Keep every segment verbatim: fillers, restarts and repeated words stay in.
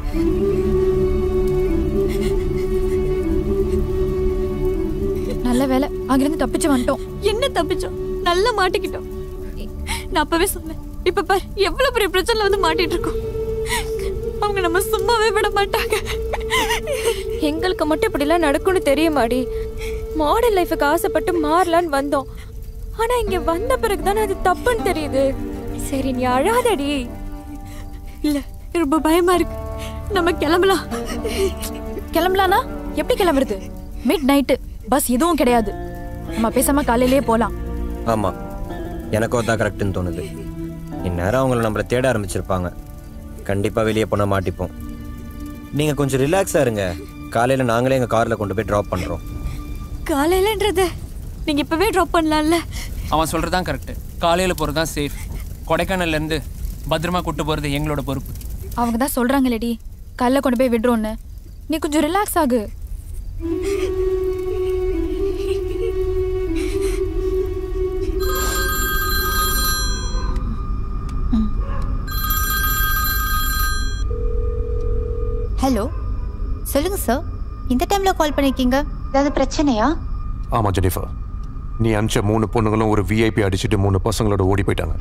நல்ல வேலை அங்கிருந்து தப்பிச்சு வந்துட்டோம். என்ன தப்பிச்சோம்? நல்லா மாட்டிக்கிட்டோம். நான் அப்பவே சொன்னேன். இப்ப பாரு எவ்வளவு பெரிய பிரச்சனை வந்து மாட்டிட்டு இருக்கோம். அவங்க நம்ம சும்மாவே விட மாட்டாங்க. எங்களுக்கு மட்டும் இப்படி எல்லாம் நடக்கும்னு தெரியுமாடி? மாடர்ன் லைஃபுக்கு ஆசைப்பட்டு மாறலான்னு வந்தோம். ஆனா இங்க வந்த பிறகுதானே அது தப்புன்னு தெரியுது. சரி நீ அழாதடி. இல்ல ரொம்ப பயமா இருக்கு. நம்ம கிளம்பலாம். கிளம்பலானா எப்படி கிளம்புறது? மிட் நைட்டு பஸ் எதுவும் கிடையாது. நம்ம பேசாம காலையிலேயே போலாம். ஆமா, எனக்கும் அதான் கரெக்டுன்னு தோணுது. இந்நேரம் அவங்கள நம்மளை தேட ஆரம்பிச்சிருப்பாங்க. கண்டிப்பா வெளியே போனா மாட்டிப்போம். நீங்க கொஞ்சம் ரிலாக்ஸா இருங்க. காலையில நாங்களே எங்க கார்ல கொண்டு போய் டிராப் பண்றோம். காலையிலன்றத நீங்க இப்பவே டிராப் பண்ணலாம்ல? அவன் சொல்றதான் கரெக்ட். காலையில போறதுதான் சேஃப். கொடைக்கானல்ல இருந்து பத்திரமா கூட்டு போறது எங்களோட பொறுப்பு. அவங்க தான் சொல்றாங்களேடி காலைல கொண்டு போய் விடுறோன்னு. நீ கொஞ்சம் ரிலாக்ஸ் ஆகு. ஹலோ, சொல்லுங்க சார். இந்த டைம்ல கால் பண்ணிருக்கீங்க, ஏதாவது பிரச்சனையா? ஆமா ஜெனிஃபர், நீ அனுப்பிச்ச மூணு பொண்ணுங்களும் ஒரு விஐபி அடிச்சுட்டு மூணு பசங்களோட ஓடி போயிட்டாங்க.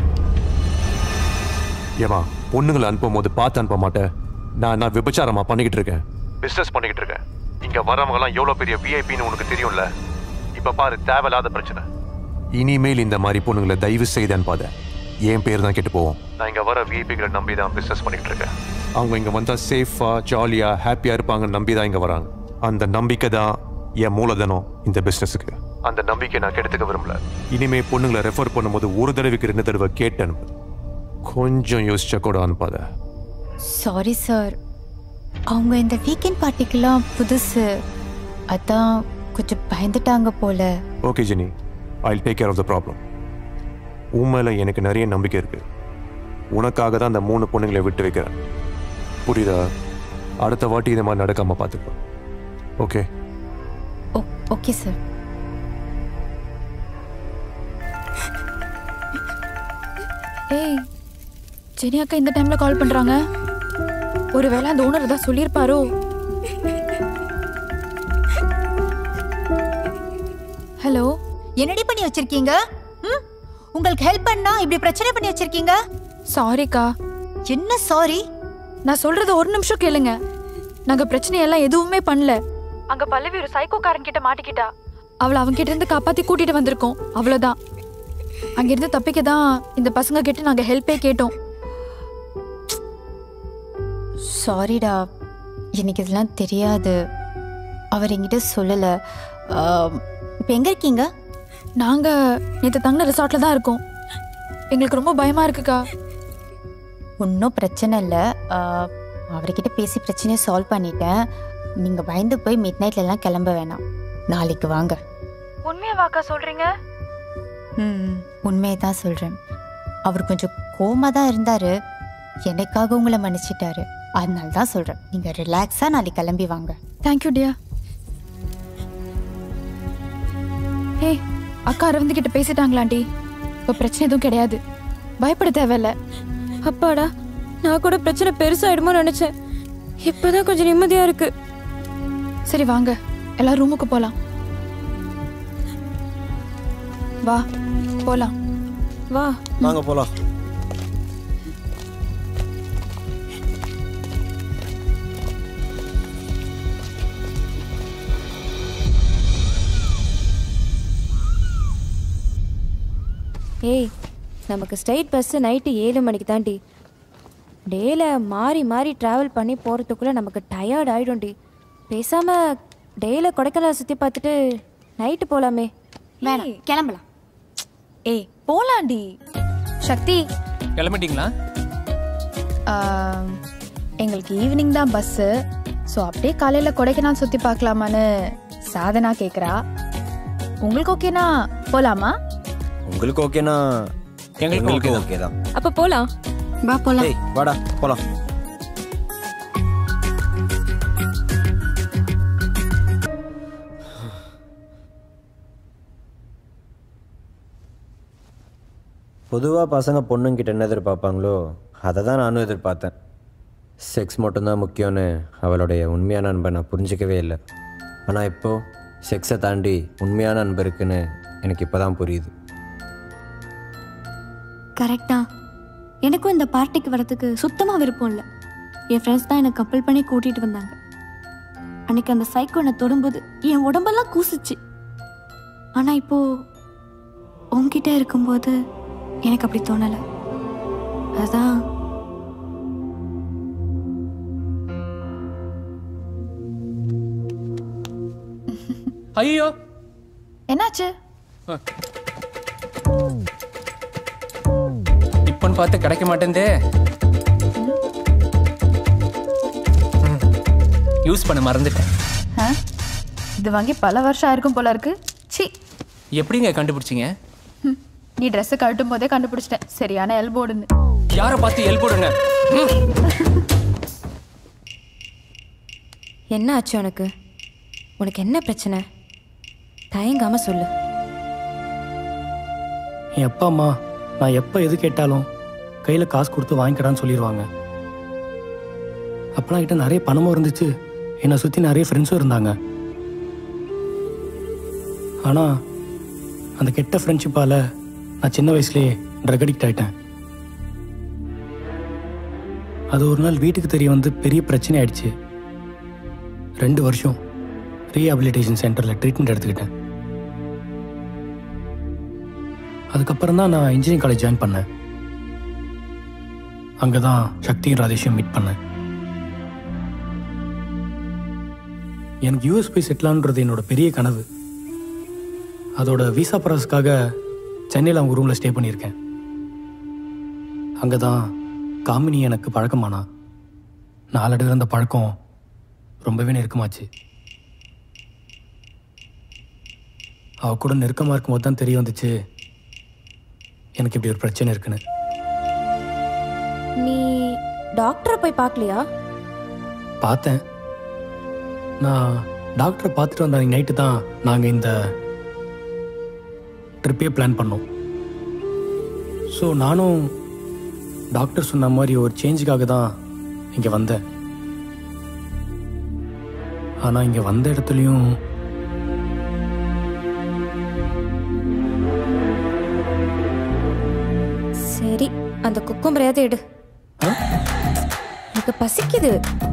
ஏமா, பொண்ணுங்களை அனுப்பும் போது பார்த்து அனுப்ப மாட்டேன். நான் நான் விபச்சாரமா பண்ணிக்கிட்டு இருக்கேன், பிசினஸ் பண்ணிக்கிட்டு இருக்கேன். இங்க வரவங்க எல்லாம் எவ்வளவு பெரிய விஐபின்னு உனக்கு தெரியும்ல. இப்ப பாரு, தேவையில்லாத பிரச்சனை. இனிமேல் இந்த மாதிரி பொண்ணுங்களை தயவு செய்து அனுப்பாத. என் பேர் தான் கெட்டு போவோம். நான் இங்க வர விஐபிகளை நம்பி தான் பிசினஸ் பண்ணிக்கிட்டு இருக்கேன். அவங்க இங்க வந்தா சேஃபா ஜாலியா ஹாப்பியா இருப்பாங்கன்னு நம்பி தான் இங்க வராங்க. அந்த நம்பிக்கை தான் என் மூலதனம் இந்த பிசினஸுக்கு. அந்த நம்பிக்கை நான் கெடுத்துக்க விரும்பல. இனிமே பொண்ணுங்களை ரெஃபர் பண்ணும்போது ஒரு தடவைக்கு ரெண்டு தடவை கேட்டு அனுப்பு. கொஞ்சம் யோசிச்சா கூட அனுப்பாத. சாரி சார், அவங்க இந்த வீக்கெண்ட் பார்ட்டிக்கெல்லாம் புதுசு, அதான் கொஞ்சம் பயந்துட்டாங்க போல. Okay Jenny, I take care of the problem. உண்மையில எனக்கு நிறைய நம்பிக்கை இருக்கு. உனக்காக தான் அந்த மூணு பொண்ணுங்களை விட்டு வைக்கிறேன், புரியுதா? அடுத்த வாட்டி இந்த மாதிரி நடக்காம பார்த்துக்கோ. Okay okay sir. ஏய், ஜெனி அக்கா இந்த டைம்ல கால் பண்றாங்க. ஒருவேளை அந்த ஓனர் ஏதாவது சொல்லியிருப்பாரோ? ஹலோ, என்னடி பண்ணி வச்சிருக்கீங்க? ம், உங்களுக்கு ஹெல்ப் பண்ணா இப்படி பிரச்சனை பண்ணி வச்சிருக்கீங்க. சாரிக்கா. என்ன சாரி? நான் சொல்றது ஒரு நிமிஷம் கேளுங்க. நாங்க பிரச்சனையெல்லாம் எதுவுமே பண்ணல. அங்க பல்லவி ஒரு சைக்கோக்காரன் கிட்ட மாட்டிக்கிட்டா. அவளை அவங்க கிட்ட இருந்து காப்பாத்தி கூட்டிட்டு வந்திருக்கோம், அவ்வளவுதான். அங்கிருந்து தப்பிக்க தான் இந்த பசங்க கிட்ட நாங்க ஹெல்ப்பே கேட்டோம். சாரிடா, எனக்கு இதெல்லாம் தெரியாது. அவர் என்கிட்ட சொல்லல. இப்போ எங்க இருக்கீங்க? நாங்க நேற்று தங்கின ரிசார்ட்ல தான் இருக்கோம். எங்களுக்கு ரொம்ப பயமா இருக்குக்கா. ஒன்றும் பிரச்சனை இல்லை. அவர்கிட்ட பேசி பிரச்சனையை சால்வ் பண்ணிட்டேன். நீங்கள் பயந்து போய் மிட் நைட்லலாம் கிளம்ப வேணாம். நாளைக்கு வாங்க. உண்மையா வாக்கா சொல்றீங்க? ம், உண்மையை தான் சொல்கிறேன். அவர் கொஞ்சம் கோமா தான் இருந்தார். எனக்காக உங்களை மன்னிச்சிட்டாரு. அதனால தான் சொல்கிறேன், நீங்கள் ரிலாக்ஸாக நாளைக்கு கிளம்பி வாங்க. தேங்க்யூ டியா. ஹே, அக்கா அரவிந்த் கிட்ட பேசிட்டாங்களாண்டி? இப்போ பிரச்சனை எதுவும் கிடையாது, பயப்பட தேவையில்ல. அப்பாடா, நான் கூட பிரச்சனை பெருசாயிடுமோ நினைச்சேன். இப்பதான் கொஞ்சம் நிம்மதியா இருக்கு. சரி வாங்க, எல்லாரும் ரூமுக்கு போலாம். வா போலாம். வா வாங்க போலாம். ஏய், நமக்கு ஸ்ட்ரைட் பஸ் நைட்டு ஏழு மணிக்கு தாண்டி. டேல மாறி மாறி ட்ராவல் பண்ணி போகிறதுக்குள்ளே நமக்கு டயர்ட் ஆகிடும்டி. பேசாமல் டேல கொடைக்கானல் சுற்றி பார்த்துட்டு நைட்டு போகலாமே. வேணாம், கிளம்பலாம். ஏய் போலாண்டி. சக்தி கிளம்பிட்டீங்களா? எங்களுக்கு ஈவினிங் தான் பஸ்ஸு. ஸோ அப்படியே காலையில் கொடைக்கானல் சுற்றி பார்க்கலாமான்னு சாதனா கேட்குறா. உங்களுக்கு ஓகேனா போகலாமா? உங்களுக்கு ஓகேனா எங்களுக்கு ஓகே தான். அப்போ போகலாம். வா போலாம். ஏய் வாடா போலாம். பொதுவாக பசங்க பொண்ணுங்கிட்ட என்ன எதிர்பார்ப்பாங்களோ அதை தான் நானும் எதிர்பார்த்தேன். செக்ஸ் மட்டும்தான் முக்கியம்னு அவளுடைய உண்மையான அன்பை நான் புரிஞ்சிக்கவே இல்லை. ஆனால் இப்போது செக்ஸை தாண்டி உண்மையான அன்பு இருக்குன்னு எனக்கு இப்போ தான் புரியுது. கரெக்டா. எனக்கும் இந்த பார்ட்டிக்கு வரதுக்கு சுத்தமாக விருப்பம் இல்லை. என் ஃப்ரெண்ட்ஸ் தான் என்னை கப்பல் பண்ணி கூட்டிகிட்டு வந்தாங்க. அன்னைக்கு அந்த சைக்கோ என்னை தொடும்போது என் உடம்பெல்லாம் கூசிச்சு. ஆனால் இப்போது உங்ககிட்ட இருக்கும்போது எனக்கு அப்படி தோணலை. அதான் ஐயோ என்னாச்சு? இப்பன்னு பார்த்து கிடைக்க மாட்டேந்தே. யூஸ் பண்ண மறந்துட்டேன். இது வாங்கி பல வருஷம் ஆயிருக்கும் போல இருக்கு. சி, எப்படிங்க கண்டுபிடிச்சிங்க? நீ ட்ரெஸ் கழட்டும் போதே கண்டுபிடிச்சிட்டேன். சரியான எல்போடுன்னு. யாரை பார்த்து எல்போடுங்க? என்ன ஆச்சு உனக்கு? உனக்கு என்ன பிரச்சனை? தயங்காம சொல்லு. என் அப்பா அம்மா நான் எப்போ எது கேட்டாலும் கையில் காசு கொடுத்து வாங்கிக்கடான்னு சொல்லிடுவாங்க. அப்பெல்லாம் கிட்ட நிறைய பணமும் இருந்துச்சு, என்னை சுற்றி நிறைய ஃப்ரெண்ட்ஸும் இருந்தாங்க. ஆனால் அந்த கெட்ட ஃப்ரெண்ட்ஷிப்பால் நான் சின்ன வயசுலேயே ட்ரக் அடிக்ட் ஆகிட்டேன். அது ஒரு நாள் வீட்டுக்கு தெரிய வந்து பெரிய பிரச்சனை ஆயிடுச்சு. ரெண்டு வருஷம் ரீஹாபிலிட்டேஷன் சென்டரில் ட்ரீட்மெண்ட் எடுத்துக்கிட்டேன். அதுக்கப்புறம் தான் நான் இன்ஜினியரிங் காலேஜ் ஜாயின் பண்ணேன். அங்கே தான் சக்தியும் ராதேஷையும் மீட் பண்ணேன். எனக்கு யூஎஸ் போய் செட்டிலான்றது என்னோட பெரிய கனவு. அதோட விசா ப்ராசஸ்க்காக சென்னையில் அவங்க ரூமில் ஸ்டே பண்ணியிருக்கேன். அங்கே தான் காமினி எனக்கு பழக்கமானா. நாளடைவில் அந்த பழக்கம் ரொம்பவே நெருக்கமாச்சு. அவ கூட நெருக்கமாக இருக்கும்போது தான் தெரிய வந்துச்சு எனக்கு இப்படி ஒரு பிரச்சனை இருக்குன்னு. நீ டாக்டரை போய் பார்க்கலையா? பார்த்தேன். நான் டாக்டரை பார்த்துட்டு வந்த அன்றைக்கி நைட்டு தான் நாங்கள் இந்த ட்ரிப்பே பிளான் பண்ணோம். ஸோ நானும் டாக்டர் சொன்ன மாதிரி ஒரு சேஞ்சுக்காக தான் இங்கே வந்தேன். ஆனால் இங்கே வந்த இடத்துலையும் சரி, அந்த குக்கும்பரையாவது எடு. எனக்கு பசிக்குது.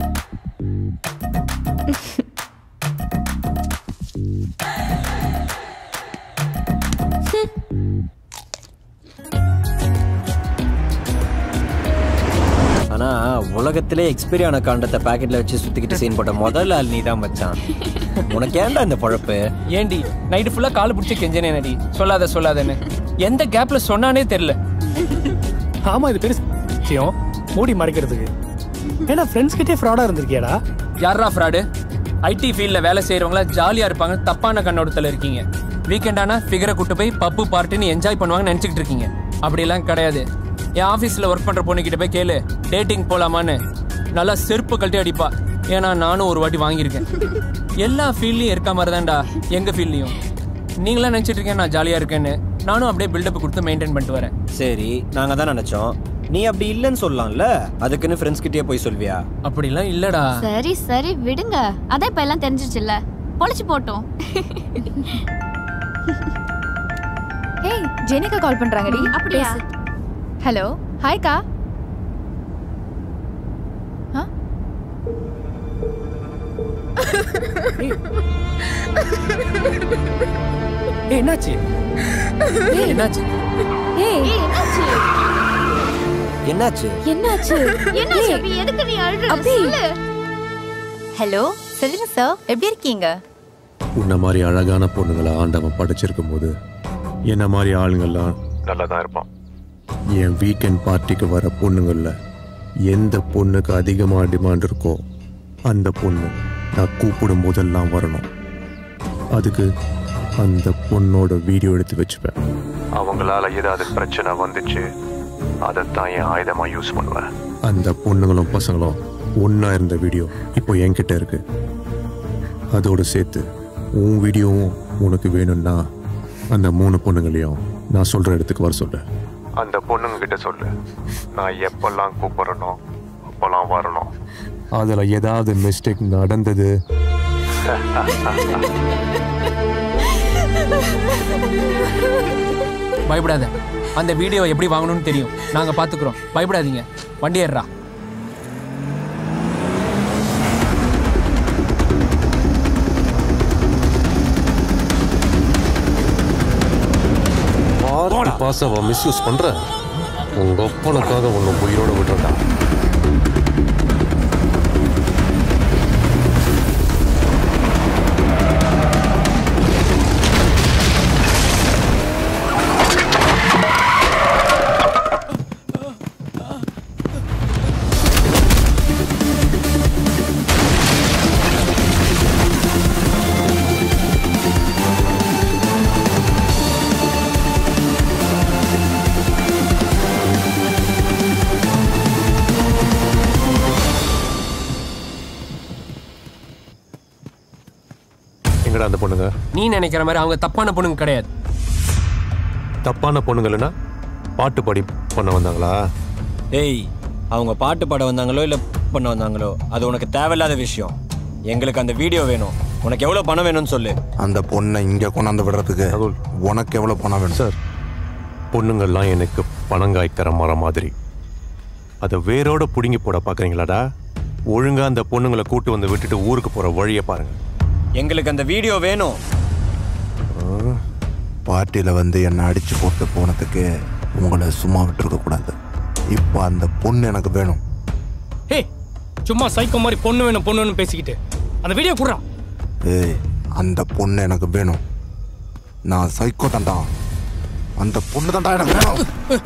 ஆனா உலகத்திலே எக்ஸ்பீரி ஆன காண்டத்தை பாக்கெட்ல வச்சு சுத்திக்கிட்டு சீன் போட்ட முதல் ஆள் நீ தான் மச்சான். உனக்கு ஏன்டா இந்த பழப்பு? ஏண்டி நைட்டு ஃபுல்லா காலை பிடிச்சி கெஞ்சனே நடி. சொல்லாத சொல்லாதன்னு எந்த கேப்ல சொன்னானே தெரியல. ஆமா, இது பெருசு விஷயம் மூடி மறைக்கிறதுக்கு. ஏன்னா ஃப்ரெண்ட்ஸ் கிட்டே ஃப்ராடா இருந்திருக்கியாடா? யாரா ஃப்ராடு? ஐடி ஃபீல்ட்ல வேலை செய்யறவங்கள ஜாலியா இருப்பாங்க, தப்பான கண்ணோட்டத்துல இருக்கீங்க. வீக்கெண்ட் ஆனா ஃபிகரை கூட்டு போய் பப்பு பார்ட்டின்னு என்ஜாய் பண்ணுவாங்கன்னு நினைச்சிட்டு இருக்கீங்க. அப்படிலாம் கிடையாது. என் ஆஃபீஸில் ஒர்க் பண்ணுற பொண்ணுக்கிட்ட போய் கேளு, டேட்டிங் போகலாமான்னு. நல்லா செருப்பு கழட்டி அடிப்பா. ஏன்னா நானும் ஒரு வாட்டி வாங்கியிருக்கேன். எல்லா ஃபீல்ட்லையும் இருக்க மாதிரி தான்டா எங்கள் ஃபீல்ட்லையும். நீங்களாம் நினச்சிட்டு இருக்கேன் நான் ஜாலியாக இருக்கேன்னு. நானும் அப்படியே பில்டப் கொடுத்து மெயின்டைன் பண்ணிட்டு வரேன். சரி, நாங்கள் தான் நினச்சோம் நீ அப்படி இல்லைன்னு சொல்லலாம்ல. அதுக்குன்னு ஃப்ரெண்ட்ஸ் கிட்டே போய் சொல்வியா? அப்படிலாம் இல்லடா. சரி சரி விடுங்க, அதான் இப்ப எல்லாம் தெரிஞ்சிச்சுல்ல, பொழைச்சு போட்டோம். ஏய், ஜெனிகா கால் பண்றாங்கடி. அப்படியா? ஹலோ, ஹாய்க்கா. என்னாச்சு? என்னாச்சு? ஏய், என்னாச்சு? என்னாச்சு? என்னாச்சு? என்னாச்சு அபி? எதுக்கு நீ அழுற? சொல்லு. ஹலோ, சொல்லுங்க சார், எப்படி இருக்கீங்க? உன்ன மாதிரி அழகான பொண்ணுங்களை ஆண்டவன் படைச்சிருக்கும் போது என்ன மாதிரி ஆளுங்கள்லாம் நல்லா தான் இருப்பான். என் வீக்கெண்ட் பார்ட்டிக்கு வர பொண்ணுங்களில் எந்த பொண்ணுக்கு அதிகமாக டிமாண்ட் இருக்கோ அந்த பொண்ணு நான் கூப்பிடும் போதெல்லாம் வரணும். அதுக்கு அந்த பொண்ணோட வீடியோ எடுத்து வச்சுப்பேன். அவங்களால ஏதாவது பிரச்சனை வந்துச்சு, அதைத்தான் என் ஆயுதமாக யூஸ் பண்ணுவேன். அந்த பொண்ணுங்களும் பசங்களும் ஒன்றா இருந்த வீடியோ இப்போ என்கிட்ட இருக்கு. அதோடு சேர்த்து உன் வீடியோவும் உனக்கு வேணும்னா அந்த மூணு பொண்ணுங்களையும் நான் சொல்கிற இடத்துக்கு வர சொல்கிறேன். அந்த பொண்ணுங்க கிட்ட சொல்லு, நான் எப்பெல்லாம் கூப்பிட்றனோ இப்போலாம் வரணும். அதுல ஏதாவது மிஸ்டேக் நடந்தது பயப்படாத, அந்த வீடியோ எப்படி வாங்கணும்னு தெரியும், நாங்க பாத்துக்கிறோம். பயப்படாதீங்க, வண்டி ஏறா. பாசவ மிஸ்யூஸ் பண்ற உங்க ஒப்பனுக்காக ஒன்னு உயிரோட விட்டுறா. அந்த பொண்ணுங்க நீ நினைக்கிற மாதிரி அவங்க தப்பான பொண்ணுங்க கிடையாது. தப்பான பொண்ணுங்கன்னா பாட்டு பாடி பண்ண வந்தாங்களா? ஏய், அவங்க பாட்டு பாட வந்தாங்களோ இல்லை பண்ண வந்தாங்களோ அது உனக்கு தேவையில்லாத விஷயம். எங்களுக்கு அந்த வீடியோ வேணும். உனக்கு எவ்வளோ பணம் வேணும்னு சொல்லு. அந்த பொண்ணை இங்கே கொண்டாந்து விடுறதுக்கு உனக்கு எவ்வளோ பணம் வேணும்? சார், பொண்ணுங்கள்லாம் எனக்கு பணங்காய் தர மர மாதிரி. அதை வேரோட பிடுங்கி போட பார்க்குறீங்களாடா? ஒழுங்காக அந்த பொண்ணுங்களை கூட்டு வந்து விட்டுட்டு ஊருக்கு போகிற வழியை பாருங்க. எங்களுக்கு அந்த வீடியோ வேணும். பார்ட்டியில் வந்து என்னை அடித்து போட்டு போனதுக்கு உங்களை சும்மா விட்டுருக்க கூடாது. இப்போ அந்த பொண்ணு எனக்கு வேணும். ஹே, சும்மா சைக்கோ மாதிரி பொண்ணு வேணும் பொண்ணு வேணும் பேசிக்கிட்டு அந்த வீடியோ குடுறா. ஏய், அந்த பொண்ணு எனக்கு வேணும். நான் சைக்கோ தான்டா. அந்த பொண்ணு தான்டா எனக்கு வேணும்.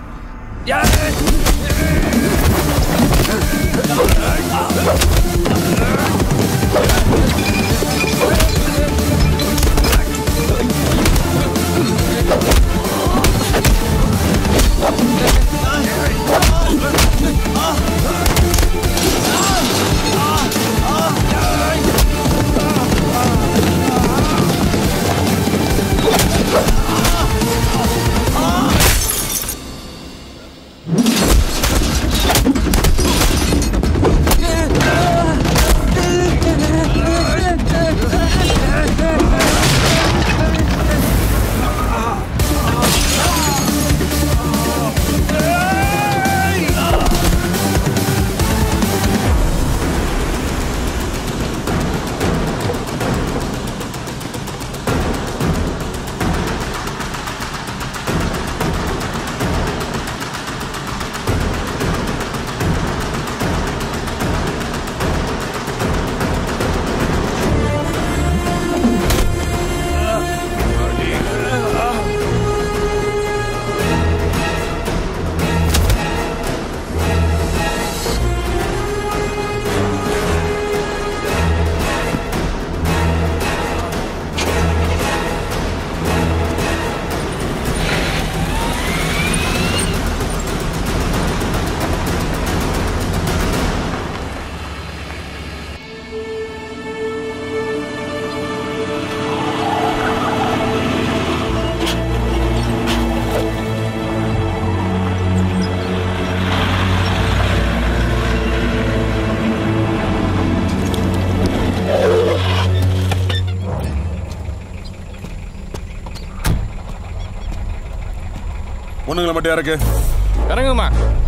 பொண்ணுங்களை மட்டும் யாருக்கு இறங்குமா?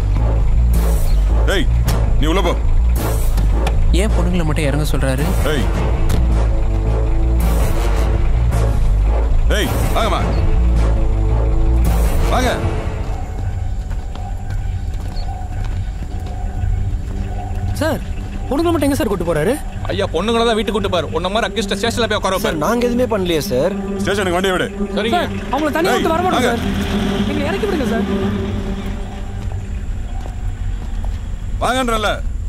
ஏய், நீ உள்ள போ. ஏன் பொண்ணுங்களை மட்டும் இறங்க சொல்றாரு? ஏய் ஏய் வாங்கம்மா, வாங்க. சார், பொண்ணுங்களை மட்டும் எங்க சார் கூட்டு போறாரு? ஐயா, பொண்ணுங்களை தான் வீட்டுக்கு கூட்டு பாரு. ஒன்ன மாதிரி அக்கிஸ்ட ஸ்டேஷன்ல போய் உட்கார சார். நாங்க எதுவுமே பண்ணலையே சார். ஸ்டேஷனுக்கு வண்டியை விடு. சரிங்க. அவங்கள தனியா விட்டு வர மாட்டோம் சார். நீங்க இறக்கி விடுங்க சார். வாங்கன்றல.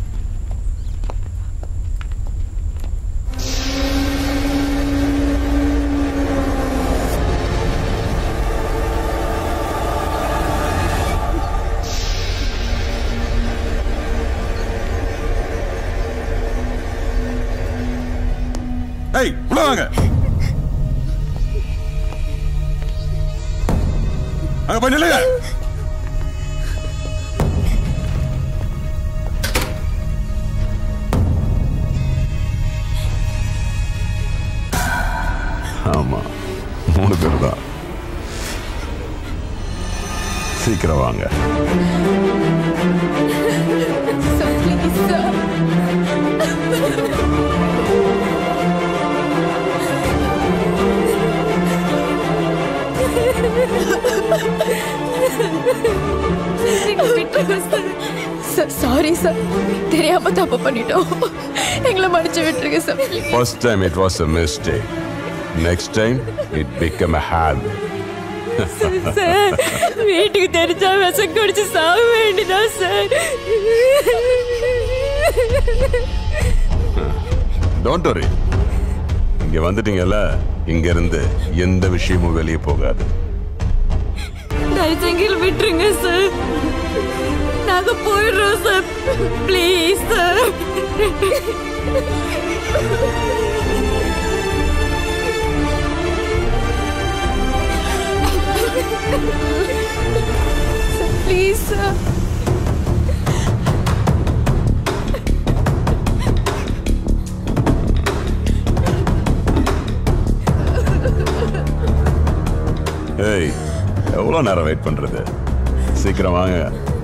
ஏய், உள்ள வாங்க. அங்க போய் நில்லுங்க. சீக்கிரம் வாங்க. சாரி சார், தெரியாம தப்பு பண்ணிட்டோம். எங்களை மன்னிச்சு விட்டுருங்க sir. First time it was a mistake. Next time it became a habit. Sir, வீட்டுக்கு தெரிஞ்சா விஷம் குடிச்சு சாக வேண்டியதான் சார். Don't worry. இங்க வந்துட்டீங்கல்ல, இங்க இருந்து எந்த விஷயமும் வெளியே போகாது. தயவுசெய்து விட்டுருங்க சார். நாங்க போயிடுறோம் sir. Please sir. Please sir. ஏய், எவ்வளோ நேரம் வெயிட் பண்றது? சீக்கிரம் வாங்க.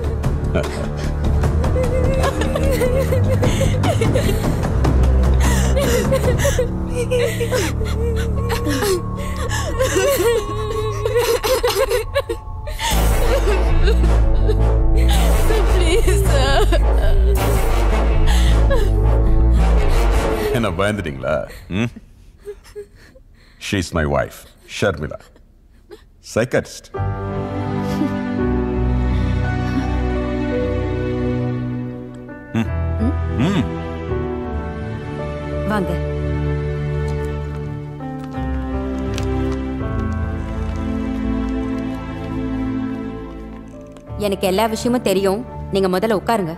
என்ன பயந்துட்டீங்களா? She's my wife Sharmila, psychiatrist. வாங்க. எனக்கு எல்லா விஷயமும் தெரியும். நீங்க முதல்ல உட்காருங்க.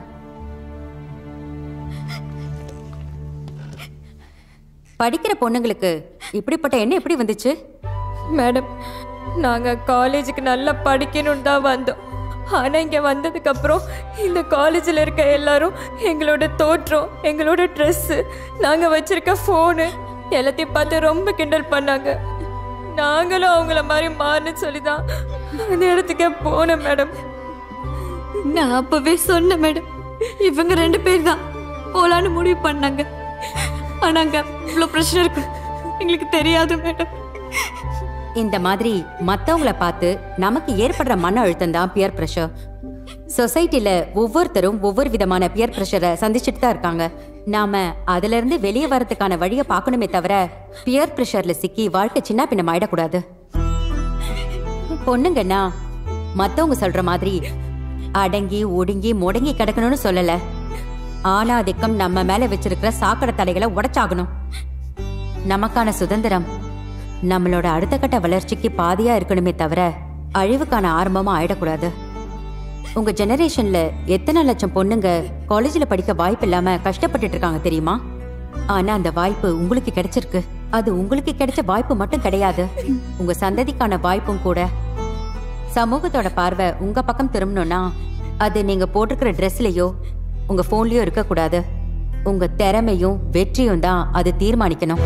படிக்கிற பொண்ணுங்களுக்கு இப்படிப்பட்ட எண்ணம் எப்படி வந்துச்சு? மேடம், நாங்க காலேஜுக்கு நல்லா படிக்கணும்னு தான் வந்தோம். ஆனா இங்க வந்ததுக்கு அப்புறம் இந்த காலேஜில் இருக்க எல்லாரும் எங்களோட தோற்றம், எங்களோட ட்ரெஸ்ஸு, நாங்க வச்சிருக்க ஃபோனு எல்லாத்தையும் பார்த்து ரொம்ப கிண்டல் பண்ணாங்க. நாங்களும் அவங்கள மாதிரி மாறணும்னு சொல்லி தான் அந்த இடத்துக்கே போனோம் மேடம். நான் அப்பவே சொன்னேன் மேடம், இவங்க ரெண்டு பேர் தான் போலான்னு முடிவு பண்ணாங்க. ஆனாங்க இவ்வளோ பிரச்சனை இருக்கு எங்களுக்கு தெரியாது மேடம். இந்த மாதிரி மத்தவங்கள பார்த்து நமக்கு ஏற்படுற மன அழுத்தம் தான் பியர் பிரஷர். சொசைட்டில ஒவ்வொருத்தரும் ஒவ்வொரு விதமான பியர் பிரஷரை சந்திச்சுட்டு தான் இருக்காங்க. நாம அதுல இருந்து வெளியே வரதுக்கான வழியை பார்க்கணுமே தவிர பியர் பிரஷர்ல சிக்கி வாழ்க்கை சின்ன பின்னம் ஆயிடக்கூடாது. பொண்ணுங்கன்னா மத்தவங்க சொல்ற மாதிரி அடங்கி ஒடுங்கி முடங்கி கிடக்கணும்னு சொல்லல. ஆணாதிக்கம் நம்ம மேல வச்சிருக்கிற சாக்கடை தடைகளை உடைச்சாகணும். நமக்கான சுதந்திரம் நம்மளோட அடுத்த கட்ட வளர்ச்சிக்கு பாதியா இருக்கணுமே தவிர அழிவுக்கான ஆரம்பமா ஆயிடக்கூடாது. உங்க ஜெனரேஷன்ல எத்தனை லட்சம் பொண்ணுங்க காலேஜ்ல படிக்க வாய்ப்பு இல்லாம கஷ்டப்பட்டுட்டு இருக்காங்க தெரியுமா? ஆனா அந்த வாய்ப்பு உங்களுக்கு கிடைச்சிருக்கு. அது உங்களுக்கு கிடைச்ச வாய்ப்பு மட்டும் கிடையாது, உங்க சந்ததிக்கான வாய்ப்பும் கூட. சமூகத்தோட பார்வை உங்க பக்கம் திரும்பணும்னா அது நீங்க போட்டிருக்கிற ட்ரெஸ்லயோ உங்க போன்லயோ இருக்க கூடாது. உங்க திறமையும் வெற்றியும் தான் அது தீர்மானிக்கணும்.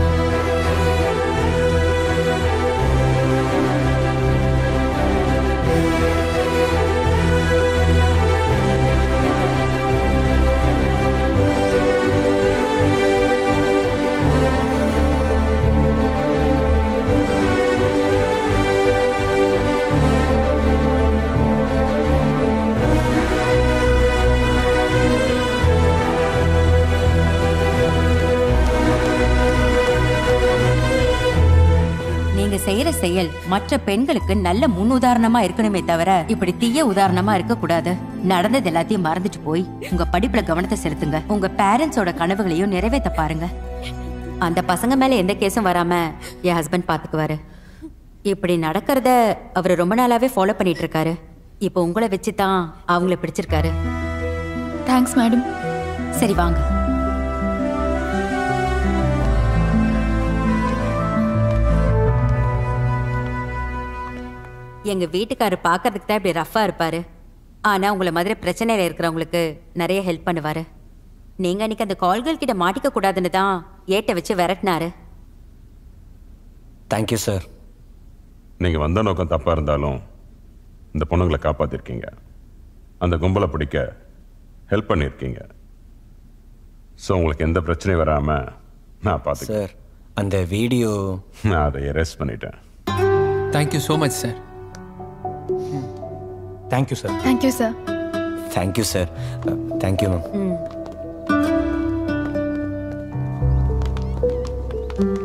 செய்யற செயல் மற்ற பெண்களுக்கு நல்ல முன் உதாரணமா இருக்கணுமே தவிர இப்படி தீய உதாரணமா இருக்க கூடாது. நடந்தது எல்லாத்தையும் மறந்துட்டு போய் உங்க படிப்புல கவனத்தை செலுத்துங்க. உங்க பேரண்ட்ஸோட கனவுகளையும் நிறைவேற்ற பாருங்க. அந்த பசங்க மேல எந்த கேஸும் வராம என் ஹஸ்பண்ட் பாத்துக்குவாரு. இப்படி நடக்கிறத அவர் ரொம்ப நாளாவே ஃபாலோ பண்ணிட்டு இருக்காரு. இப்போ உங்களை வச்சுதான் அவங்கள பிடிச்சிருக்காரு. Thanks madam. சரி வாங்க. எங்க வீட்டுக்காரர் பாக்கிறதுக்கு தான் இப்படி ரஃபா இருப்பாரு. ஆனா உங்களை மாதிரி பிரச்சனையில இருக்கிறவங்களுக்கு நிறைய ஹெல்ப் பண்ணுவாரு. நீங்க அன்னைக்கு அந்த கால்கள் கிட்ட மாட்டிக்க கூடாதுன்னு தான் ஏட்ட வச்சு விரட்டினாரு. Thank you sir. நீங்க வந்த நோக்கம் தப்பா இருந்தாலும் இந்த பொண்ணுங்களை காப்பாற்றிருக்கீங்க, அந்த கும்பலை பிடிக்க ஹெல்ப் பண்ணியிருக்கீங்க. ஸோ உங்களுக்கு எந்த பிரச்சனையும் வராமல் நான் பார்த்து சார் அந்த வீடியோ நான் அதை எரேஸ் பண்ணிட்டேன். Thank you so much sir. Thank you sir. Thank you sir. Thank you sir. Thank you ma'am. ம்